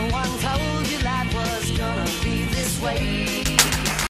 one told you life was gonna be this way.